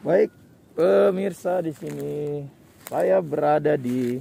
Baik, pemirsa, di sini saya berada di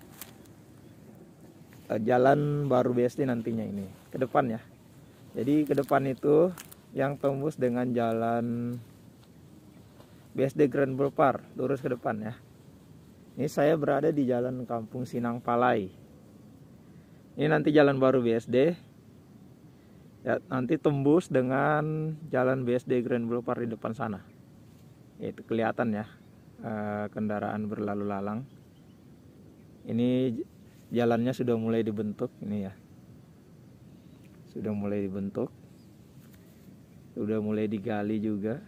Jalan Baru BSD nantinya ini ke depan ya. Jadi ke depan itu yang tembus dengan Jalan BSD Grand Boulevard, lurus ke depan ya. Ini saya berada di Jalan Kampung Sinang Palai. Ini nanti Jalan Baru BSD. Ya, nanti tembus dengan Jalan BSD Grand Boulevard di depan sana. Itu kelihatan ya, kendaraan berlalu lalang. Ini jalannya sudah mulai dibentuk ini ya. Sudah mulai dibentuk. Sudah mulai digali juga.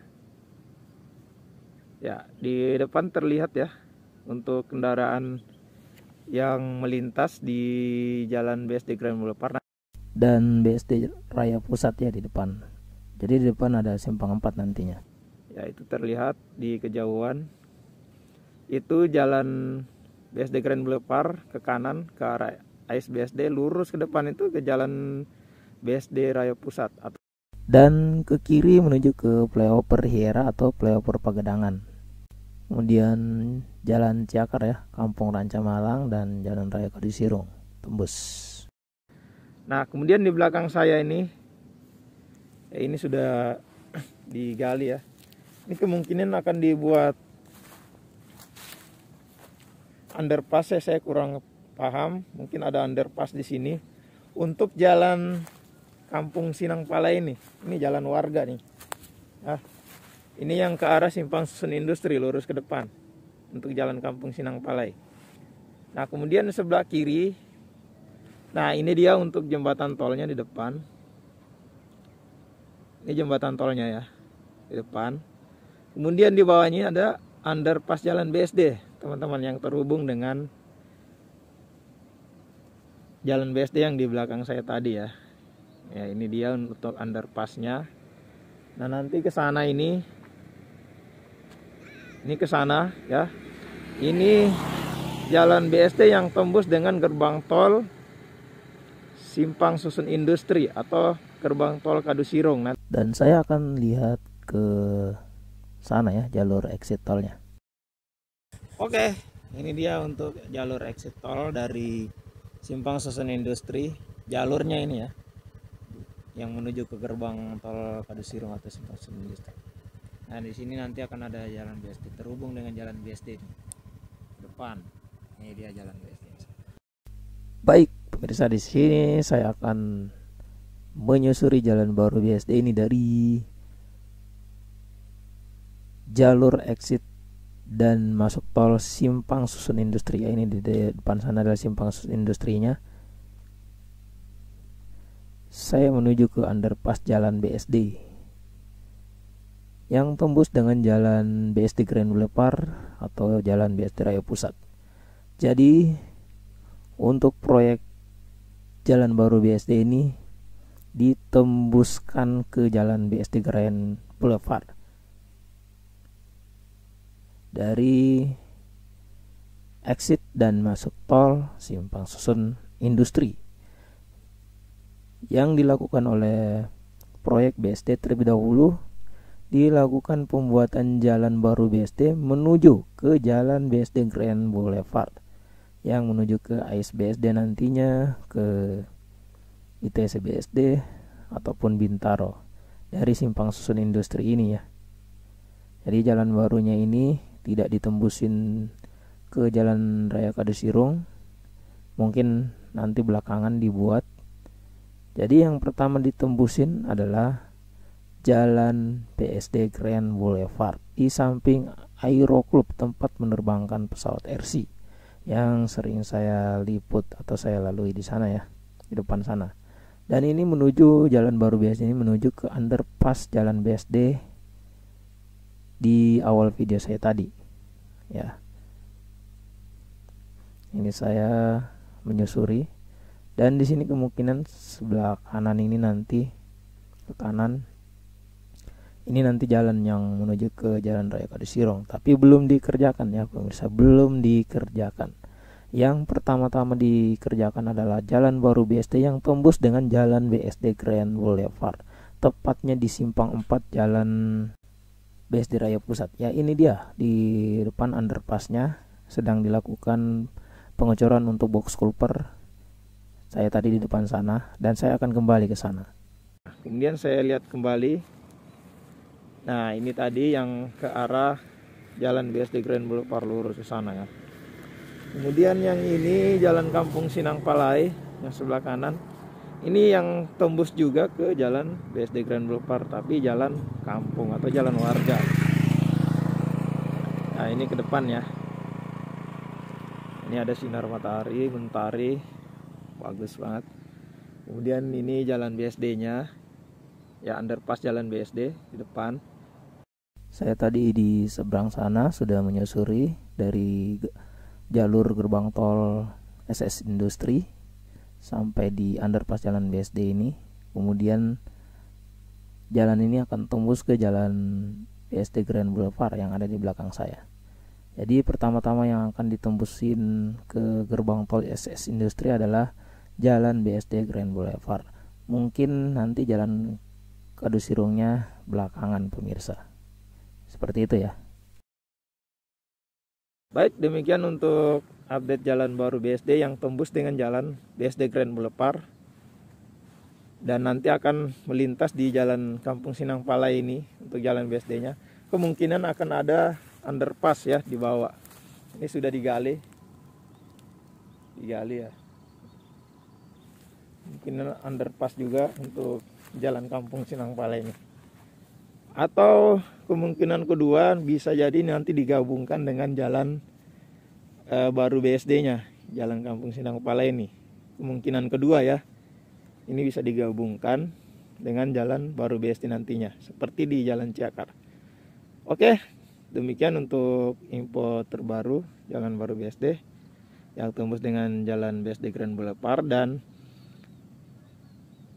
Ya, di depan terlihat ya untuk kendaraan yang melintas di Jalan BSD Grand Boulevard dan BSD Raya Pusat ya di depan. Jadi di depan ada simpang 4 nantinya. Ya, itu terlihat di kejauhan. Itu Jalan BSD Grand Boulevard ke kanan ke arah ASBSD, lurus ke depan itu ke Jalan BSD Raya Pusat dan ke kiri menuju ke Flyover Hiera atau Flyover Pagedangan. Kemudian Jalan Ciakar ya, Kampung Ranca Malang, dan Jalan Raya Kadisirung tembus. Nah, kemudian di belakang saya ini sudah digali ya. Ini kemungkinan akan dibuat underpass ya, saya kurang paham. Mungkin ada underpass di sini untuk Jalan Kampung Sinang Palai ini. Ini jalan warga nih. Nah, ini yang ke arah Simpang Susun Industri lurus ke depan untuk Jalan Kampung Sinang Palai. Nah, kemudian sebelah kiri, nah ini dia untuk jembatan tolnya di depan. Ini jembatan tolnya ya di depan. Kemudian di bawahnya ada underpass Jalan BSD, teman-teman, yang terhubung dengan Jalan BSD yang di belakang saya tadi ya. Ya, ini dia untuk underpassnya. Nah, nanti ke sana ini ke sana ya. Ini Jalan BSD yang tembus dengan gerbang tol Simpang Susun Industri atau gerbang tol Kadisirung. Dan saya akan lihat ke sana ya, jalur exit tolnya. Oke, ini dia untuk jalur exit tol dari Simpang Susun Industri. Jalurnya ini ya, yang menuju ke gerbang tol Kadisirung atau Simpang Susun Industri. Nah, di sini nanti akan ada Jalan BSD terhubung dengan Jalan BSD ini. Depan. Ini dia Jalan BSD. Baik, pemirsa, di sini saya akan menyusuri Jalan Baru BSD ini dari jalur exit dan masuk tol Simpang Susun Industri ya. Ini di depan sana adalah Simpang Susun Industrinya. Saya menuju ke underpass Jalan BSD yang tembus dengan Jalan BSD Grand Boulevard atau Jalan BSD Raya Pusat. Jadi untuk proyek Jalan Baru BSD ini ditembuskan ke Jalan BSD Grand Boulevard dari exit dan masuk tol Simpang Susun Industri. Yang dilakukan oleh proyek BSD terlebih dahulu dilakukan pembuatan Jalan Baru BSD menuju ke Jalan BSD Grand Boulevard yang menuju ke ASBSD nantinya, ke ITC BSD ataupun Bintaro dari Simpang Susun Industri ini ya. Jadi jalan barunya ini tidak ditembusin ke Jalan Raya Kadisirung, mungkin nanti belakangan dibuat. Jadi yang pertama ditembusin adalah Jalan BSD Grand Boulevard di samping Aero Club, tempat menerbangkan pesawat RC yang sering saya liput atau saya lalui di sana ya, di depan sana. Dan ini menuju Jalan Baru BSD ini menuju ke underpass Jalan BSD di awal video saya tadi ya. Ini saya menyusuri, dan di sini kemungkinan sebelah kanan ini nanti ke kanan ini nanti jalan yang menuju ke Jalan Raya Kadisirung, tapi belum dikerjakan ya pemirsa, belum dikerjakan. Yang pertama-tama dikerjakan adalah Jalan Baru BSD yang tembus dengan Jalan BSD Grand Boulevard, tepatnya di simpang 4 Jalan BSD Raya Pusat. Ya, ini dia di depan underpassnya sedang dilakukan pengecoran untuk box culvert. Saya tadi di depan sana dan saya akan kembali ke sana. Kemudian saya lihat kembali. Nah, ini tadi yang ke arah Jalan BSD Grand Boulevard lurus ke sana ya. Kemudian yang ini Jalan Kampung Sinang Palai yang sebelah kanan. Ini yang tembus juga ke Jalan BSD Grand Boulevard, tapi jalan kampung atau jalan warga. Nah, ini ke depan ya. Ini ada sinar matahari, mentari, bagus banget. Kemudian ini jalan BSD-nya, ya underpass jalan BSD di depan. Saya tadi di seberang sana sudah menyusuri dari jalur gerbang tol SS Industri sampai di underpass jalan BSD ini. Kemudian jalan ini akan tembus ke jalan BSD Grand Boulevard yang ada di belakang saya. Jadi pertama-tama yang akan ditembusin ke gerbang tol SS Industri adalah jalan BSD Grand Boulevard. Mungkin nanti jalan Kadusirungnya belakangan pemirsa. Seperti itu ya. Baik, demikian untuk update jalan baru BSD yang tembus dengan jalan BSD Grand Boulevard. Dan nanti akan melintas di jalan Kampung Sinang Palai ini untuk jalan BSD-nya. Kemungkinan akan ada underpass ya di bawah. Ini sudah digali ya. Mungkin underpass juga untuk jalan Kampung Sinang Palai ini. Atau kemungkinan kedua bisa jadi nanti digabungkan dengan jalan baru BSD-nya, Jalan Kampung Sinang Palai ini. Kemungkinan kedua ya, ini bisa digabungkan dengan jalan baru BSD nantinya, seperti di Jalan Ciakar. Oke, demikian untuk info terbaru jalan baru BSD yang tembus dengan jalan BSD Grand Boulevard dan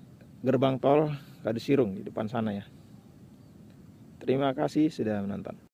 gerbang tol Kadusirung di depan sana ya. Terima kasih sudah menonton.